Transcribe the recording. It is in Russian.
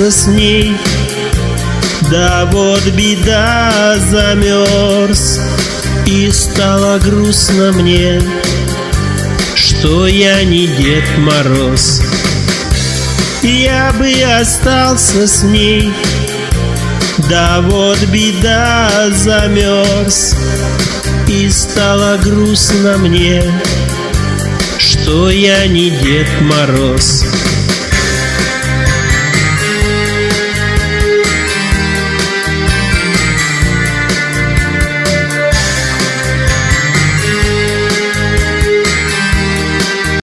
остался с ней. Да вот беда, замерз, и стало грустно мне, что я не Дед Мороз. Я бы остался с ней, да вот беда, замерз, и стало грустно мне, что я не Дед Мороз.